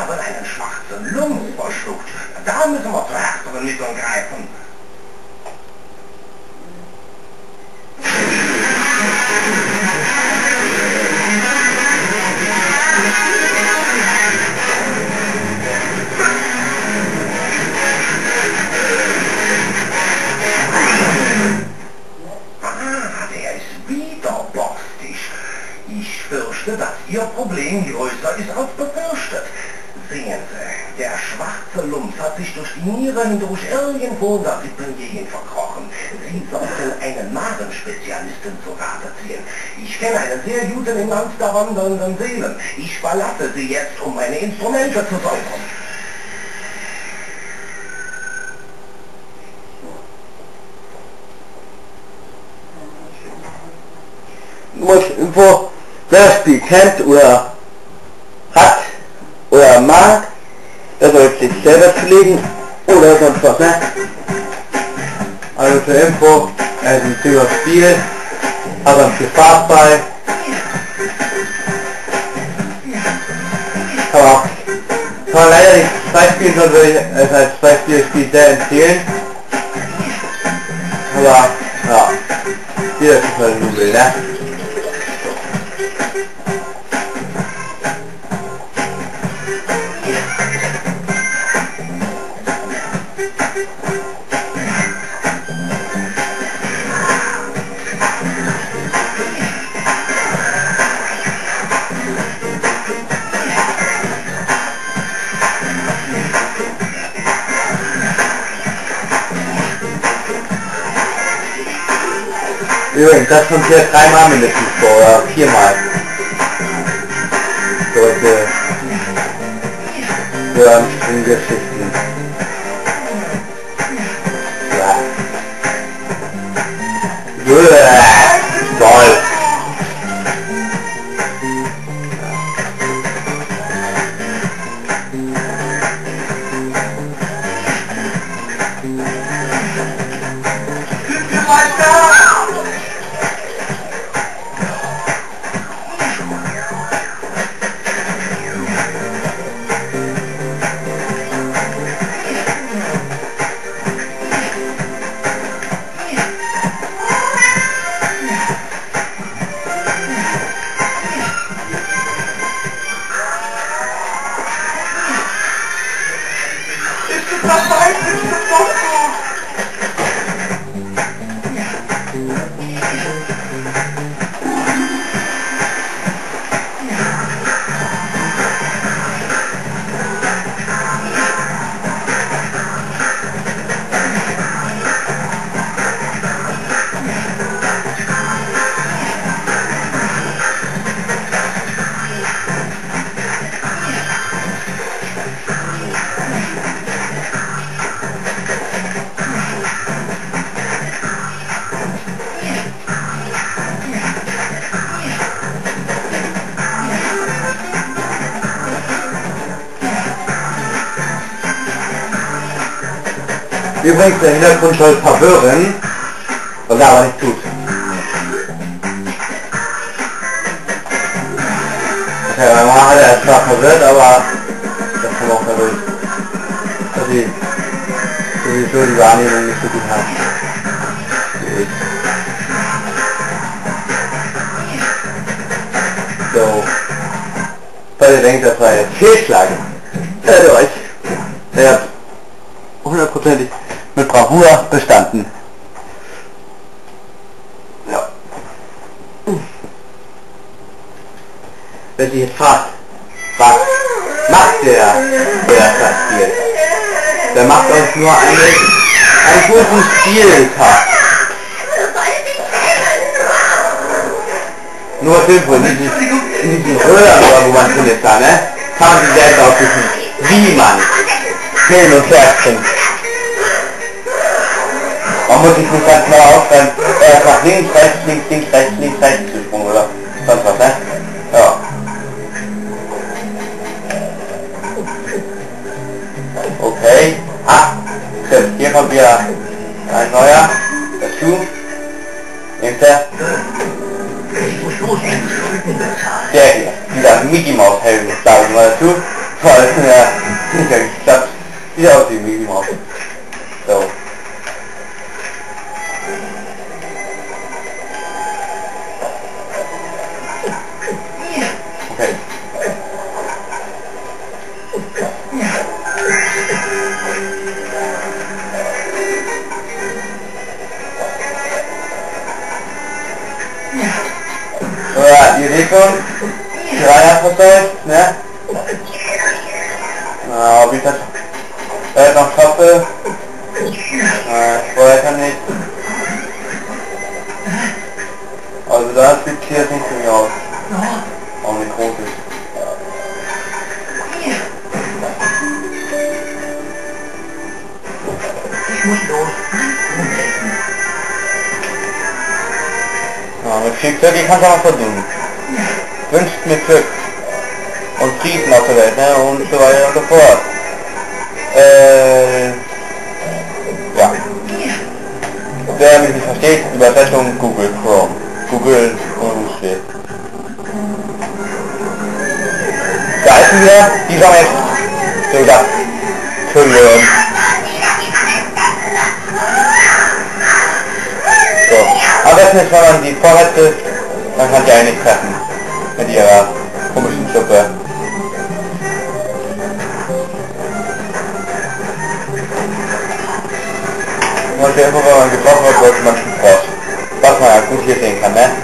haben einen schwarzen Lump verschluckt. Da müssen wir zu härteren Mitteln greifen. Ich fürchte, dass Ihr Problem größer ist als befürchtet. Sehen Sie, der schwarze Lump hat sich durch die Niere hindurch irgendwo in der Rippengegend verkrochen. Sie sollten einen Magenspezialisten zu Rate ziehen. Ich kenne einen sehr guten im Land der wandernden Seelen. Ich verlasse Sie jetzt, um meine Instrumente zu säubern. Muss irgendwo, wer das Spiel kennt oder hat oder mag, der soll sich selber zulegen oder sonst was, ne? Also zur Info, es ist ein super Spiel, aber viel Spaß bei. Kann man leider nicht zwei spielen, sondern würde ich es als zwei Spiel sehr empfehlen. Aber ja, jeder ist halt nur will, ne? Übrigens, das kommt hier 3-mal mindestens vor, oder 4-mal. Solche Geschichten. Ja. Toll. Übrigens, der Hintergrund soll verwirren, was er aber nicht tut. Okay, mein Mann hat er zwar verwirrt, aber das kommt auch dadurch, dass sie sowieso die Wahrnehmung nicht so gut hat. Wie ich. So. Weil ihr denkt, das war jetzt Fehlschlag. Hört euch. Der hat hundertprozentig mit Bravour bestanden. Ja. Wenn Sie jetzt fragt, was macht der das spielt? Der macht euch nur einen guten Spieltag. Nur sinnvoll, in diesen Röhren, wo man drin ist, ne? Kann man sich selbst aussuchen, wie man hin und her springt. Man muss sich nicht ganz genau aufschreiben, erst nach links, rechts, links, links, rechts gesprungen oder sonst was, ne? Ja. Okay. Stimmt, hier kommt wieder ein neuer dazu. Nehmt ihr? Der hier, dieser Mickey Maus Helm, glaube ich mal dazu. Voll, ja. Ich hab die aus dem Mickey Mouse. So. Okay. So, ja, ihr seht schon, die Reihe hat verteilt, ne? Na, ob ich das noch schaffe? Ich weiß ja nicht. Also da sieht hier jetzt nicht für mich aus. Auch nicht groß ist. Ich muss los. Ja, mit viel Glück, ich kann es auch noch verdienen. Wünscht mir Glück. Und Frieden auf der Welt, ne? Und so weiter und so fort. Ja. Wer mich nicht versteht, Übersetzung Google Chrome. Google und steht. Da ist wieder, die sollen jetzt so gesagt Entschuldigung. So. Am besten ist, wenn man die vorhat ist, dann kann sie eigentlich treffen. Mit ihrer komischen Suppe. Und irgendwo, wenn man getroffen wird, sollte man schon fort. Was man ja gut hier sehen kann, ne?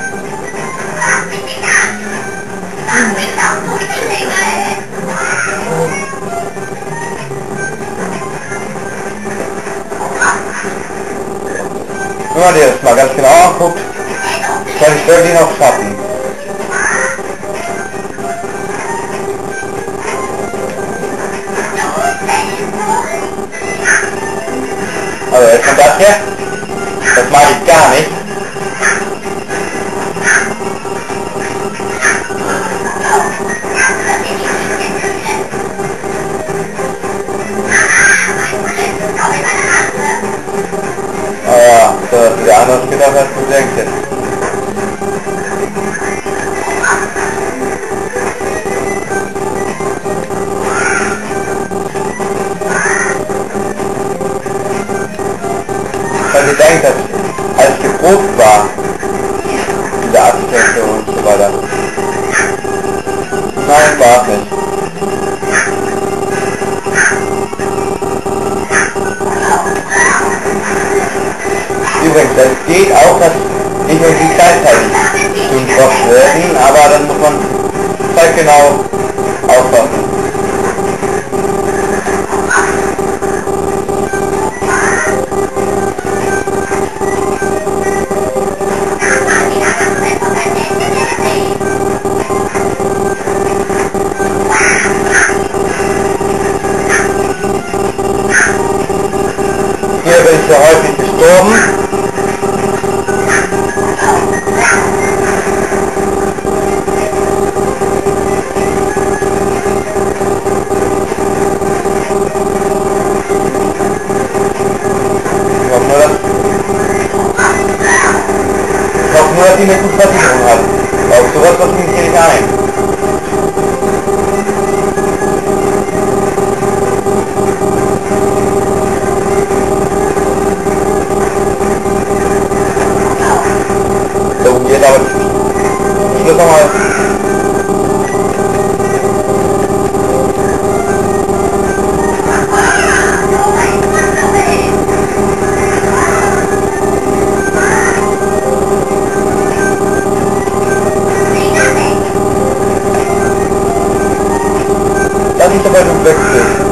Wenn man dir das mal ganz genau anguckt, kann ich wirklich noch schaffen. Also jetzt kommt das hier. Das mag ich gar nicht. Ah ja, so hast du dir anders gedacht, als du denkst jetzt. Weil ich denke, dass als ich geprobt war, diese Architektur und so weiter. Nein, war es nicht. Übrigens, es geht auch, dass nicht nur die gleichzeitig zum Kopf werden, aber dann muss man zeitgenau aufpassen. Hier bin ich ja häufig gestorben. Ich hoffe nur, dass die eine gute Versicherung hat. Auf sowas lasse ich mich hier nicht ein. So, jetzt aber Schluss nochmal. Das ist aber du weg bist.